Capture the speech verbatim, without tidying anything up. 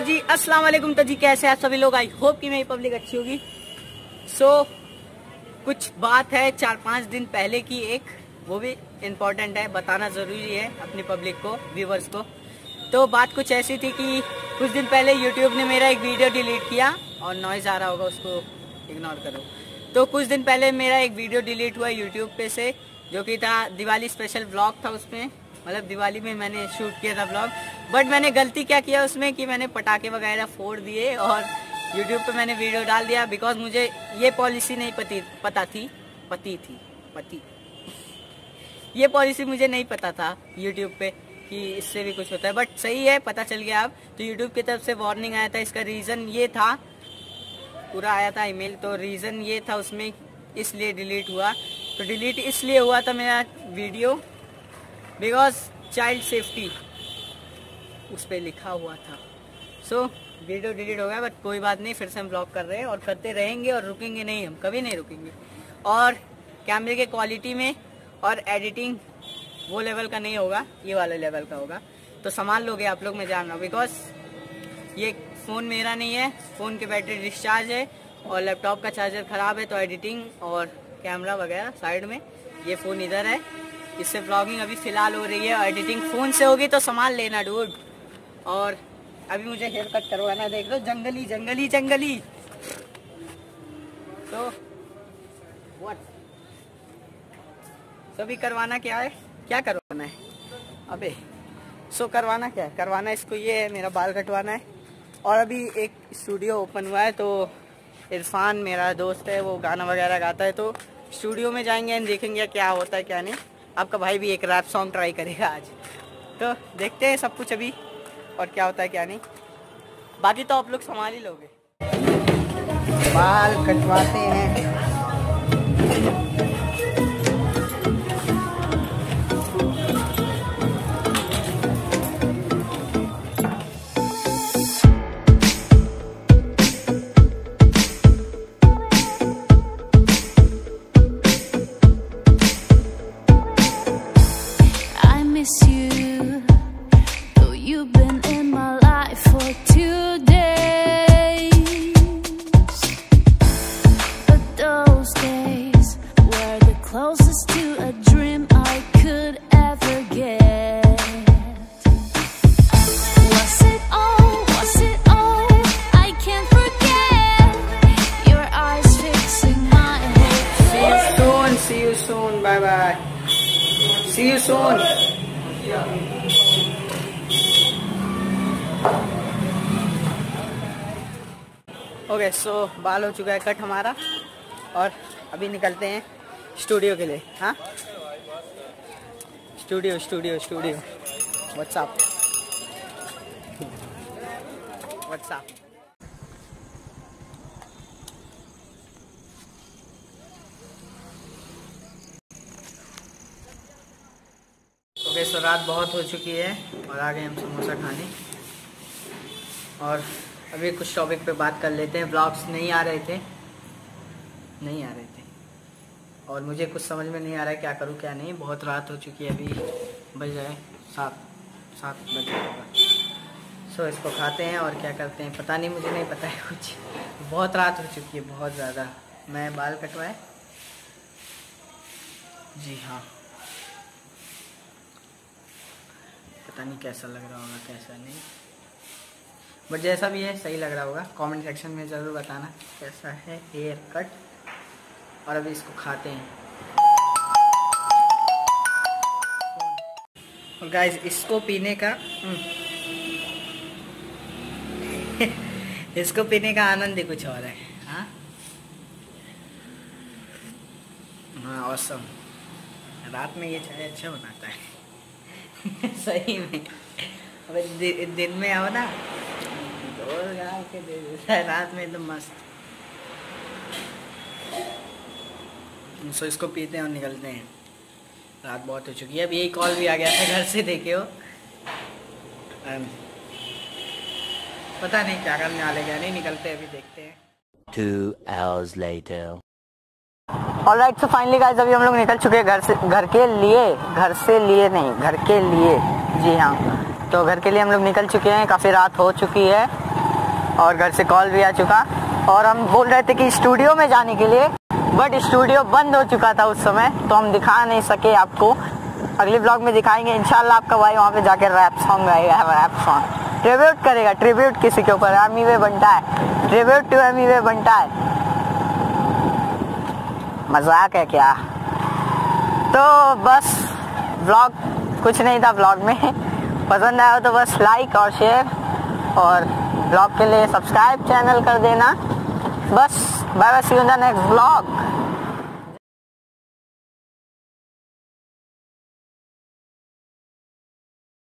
जी अस्सलाम वालेकुम। तो जी कैसे हैं सभी लोग? आई होप कि मेरी पब्लिक अच्छी होगी। सो so, कुछ बात है चार पाँच दिन पहले की, एक वो भी इम्पोर्टेंट है, बताना ज़रूरी है अपनी पब्लिक को, व्यूवर्स को। तो बात कुछ ऐसी थी कि कुछ दिन पहले यूट्यूब ने मेरा एक वीडियो डिलीट किया, और नॉइज़ आ रहा होगा उसको इग्नोर करो। तो कुछ दिन पहले मेरा एक वीडियो डिलीट हुआ यूट्यूब पे से, जो कि था दिवाली स्पेशल व्लॉग था। उसमें मतलब दिवाली में मैंने शूट किया था व्लॉग, बट मैंने गलती क्या किया उसमें कि मैंने पटाखे वगैरह फोड़ दिए और यूट्यूब पे मैंने वीडियो डाल दिया। बिकॉज मुझे ये पॉलिसी नहीं पती पता थी पति थी पति ये पॉलिसी मुझे नहीं पता था यूट्यूब पे कि इससे भी कुछ होता है, बट सही है, पता चल गया अब। तो यूट्यूब की तरफ से वार्निंग आया था। इसका रीज़न ये था, पूरा आया था ईमेल, तो रीज़न ये था उसमें, इसलिए डिलीट हुआ। तो डिलीट इसलिए हुआ था मेरा वीडियो बिकॉज चाइल्ड सेफ्टी उस पर लिखा हुआ था। सो so, वीडियो डिलीट हो गया, बट कोई बात नहीं, फिर से हम ब्लॉग कर रहे हैं और करते रहेंगे और रुकेंगे नहीं, हम कभी नहीं रुकेंगे। और कैमरे के क्वालिटी में और एडिटिंग वो लेवल का नहीं होगा, ये वाले लेवल का होगा। तो संभाल लोगे आप लोग, मैं जान रहा हूँ, बिकॉज ये फ़ोन मेरा नहीं है, फ़ोन की बैटरी डिस्चार्ज है और लैपटॉप का चार्जर ख़राब है। तो एडिटिंग और कैमरा वगैरह साइड में, ये फ़ोन इधर है, इससे व्लॉगिंग अभी फ़िलहाल हो रही है और एडिटिंग फ़ोन से होगी, तो संभाल लेना डूड। और अभी मुझे हेयर कट करवाना है, देख लो, जंगली जंगली जंगली। तो व्हाट तो अभी करवाना क्या है, क्या करवाना है अबे? सो so, करवाना क्या है, करवाना इसको ये है, मेरा बाल कटवाना है। और अभी एक स्टूडियो ओपन हुआ है, तो इरफान मेरा दोस्त है, वो गाना वगैरह गाता है, तो स्टूडियो में जाएंगे एंड देखेंगे क्या होता है क्या नहीं। आपका भाई भी एक रैप सॉन्ग ट्राई करेगा आज, तो देखते हैं सब कुछ अभी और क्या होता है क्या नहीं। बाकी तो आप लोग संभाल ही लोगे। बाल कटवाते हैं। Closest to a dream I could ever get. Was it all, was it all? I can't forget your eyes fixing my head. See you soon, see you soon, bye bye. See you soon. Okay, so बाल हो चुका है cut हमारा, और अभी निकलते हैं studio के लिए। हाँ, studio studio studio WhatsApp WhatsApp okay, so रात बहुत हो चुकी है और आ गए हम समोसा खाने। और अभी कुछ टॉपिक पे बात कर लेते हैं। ब्लॉग्स नहीं आ रहे थे नहीं आ रहे थे और मुझे कुछ समझ में नहीं आ रहा है क्या करूं क्या नहीं। बहुत रात हो चुकी है, अभी बज जाए सात सात बज होगा। सो इसको खाते हैं और क्या करते हैं पता नहीं, मुझे नहीं पता है कुछ। बहुत रात हो चुकी है, बहुत ज़्यादा। मैं बाल कटवाए, जी हाँ, पता नहीं कैसा लग रहा होगा कैसा नहीं, बट जैसा भी है सही लग रहा होगा। कमेंट सेक्शन में ज़रूर बताना कैसा है हेयर कट। और अभी इसको खाते हैं। और गाइस, इसको पीने का इसको पीने का आनंद ही कुछ और है। हाँ हाँ, ऑसम। रात में ये चाय अच्छा बनाता है सही में। अबे दि, दिन में आओ ना, दो गाँव के दे देता है, रात में एकदम मस्त। सो इसको पीते हैं और निकलते हैं। रात बहुत हो चुकी है। अब यही कॉल भी आ गया था घर से, देखे हो। पता नहीं क्या करने वाले क्या नहीं, निकलते अभी देखते हैं। Two hours later. Alright, so finally guys, अभी हम लोग निकल चुके हैं घर से, घर के लिए घर से लिए नहीं घर के लिए, जी हाँ। तो घर के लिए हम लोग निकल चुके हैं, काफ़ी रात हो चुकी है और घर से कॉल भी आ चुका, और हम बोल रहे थे कि स्टूडियो में जाने के लिए, बट स्टूडियो बंद हो चुका था उस समय, तो हम दिखा नहीं सके आपको। अगले ब्लॉग में दिखाएंगे इंशाल्लाह। आपका भाई वहाँ पे जाकर रैप सॉन्ग गाएगा, रैप सॉन्ग ट्रिब्यूट करेगा। ट्रिब्यूट किसी के ऊपर? एमी वे बंटा है, tribute to Emiway Bantai है। मजाक है क्या? तो बस ब्लॉग कुछ नहीं था ब्लॉग में। पसंद आया तो बस लाइक और शेयर, और ब्लॉग के लिए सब्सक्राइब चैनल कर देना। बस bye bye, see you in the next blog.